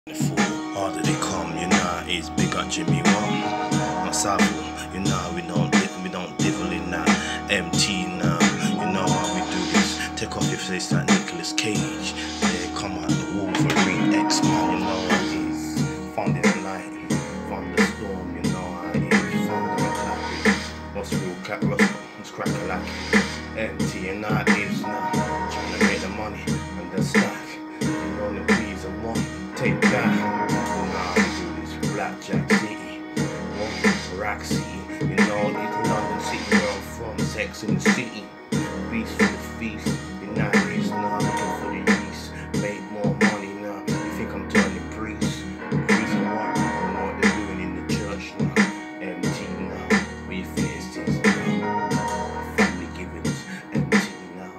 Harder they come, you know, it's big up Jimmy One. My Savo, you know, we don't divil in that MT now. You know how we do this. Take off your face like Nicolas Cage. Yeah, come out the Wolverine X-Man, you know how it is. Thunder and lightning, thunderstorm, you know how it is. Thunder and lightning. What's real cat rustle? What's crack a like MT, and now it is now. Trying to make the money and the stack. You know the bees and one. Take that, you know how we do this. Blackjack City, Rack City, you know it's London City where I'm from. Sex in the city, beast for the feast. You know it's now looking for the east. Make more money now. You think I'm turning priest? Priest and what? I know what they're doing in the church now. MT now. What you think is this now? Family givings, MT now.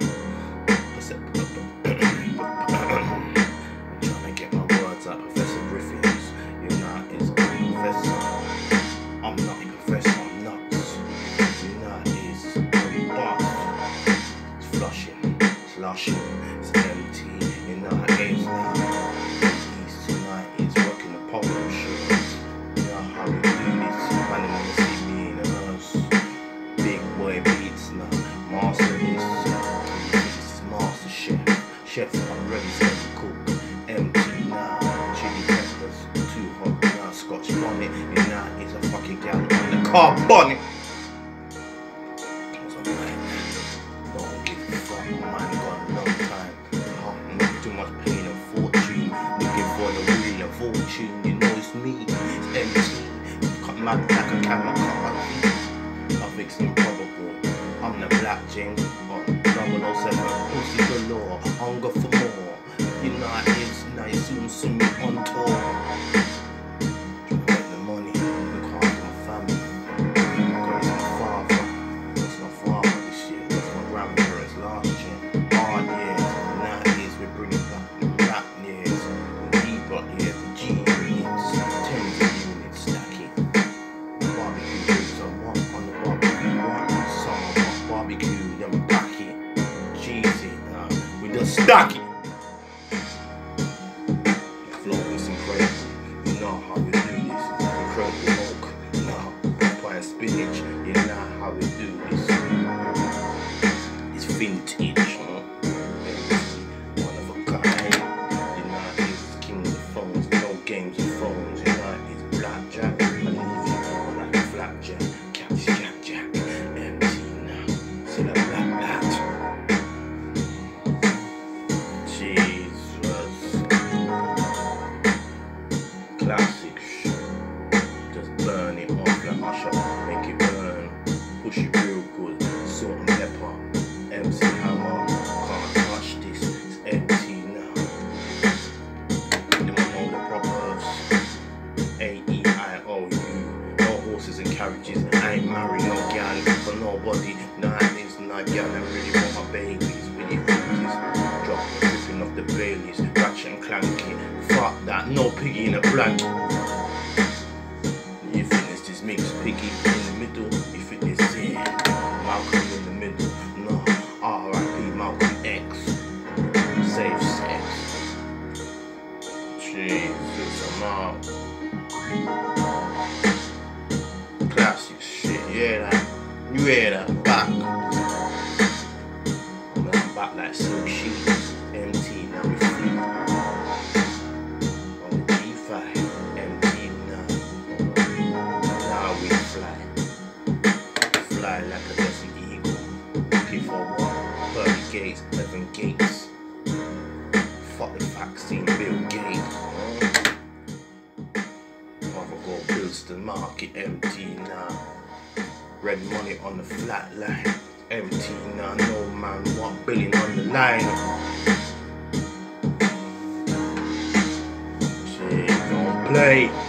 Professor Griffiths, you know, it's a professor. I'm not a professor, I'm nuts. You know, it's a boss. It's flushing, it's lushing, it's empty. You know, it's now. East tonight is rocking the polo shirts. You know how we do this. Man, wanna see me in the house. Big boy beats now. Master this. This is master chef. Chef, I'm ready to cook. Empty now. Too hot now, Scotch bonnet, and now it's a fucking gal on the car bonnet. Cause I'm like, don't give a fuck, my mind got a long time. Not too much pain and fortune, looking for the wheel of fortune. You know it's me, it's empty. Cut mad like a camera, cut my feet. Nothing's improbable. I'm the Black James on 007. Pussy galore, hunger for more. You know it is now, you soon see me on tour. Trying to make the money, look after my family. Cause my father, that's my father this year, that's my grandparents last year. Hard years, now it is we're bringing back the rap years, the D-block years, the G units, tens of units stacking. Barbecue ribs on the barbecue, some of my barbecue, then back it. Jeezy, we just stack it. You know how we do this. Incredible milk, now papaya spinach. You know how we do this. It's vintage, one of a kind. You know it's king of phones, no games of phones. You know it's blackjack. I leave you like a flapjack, catch jack, empty now. See that black. Classic shit. Just burn it off like Usher. Make it burn. Push it real good. Salt and pepper. MC Hammer. Can't touch this. It's empty now. Anyone know the proverbs? A-E-I-O-U. No horses and carriages. I ain't married no gal for nobody. Nah, it's not gal. I really want my babies. With it dropping, dripping off the Baileys. Ratchet and clanky. Fuck that, no piggy in a blanket. You think it's this mixed piggy in the middle? You think it's here, Malcolm in the middle? No, R.I.P. Malcolm X. Safe sex. Jesus, I'm out. Classic shit, you hear that? You hear that? Back. I'm back like silk sheets. MT, now we free. Fly like a desert eagle. Looking for what? Pearly gates, 11 gates. Fuck the vaccine, Bill Gates. Rather go Bilston Market, empty now. Red money on the flat line, empty now. No man, $1 billion on the line. Shit, don't play.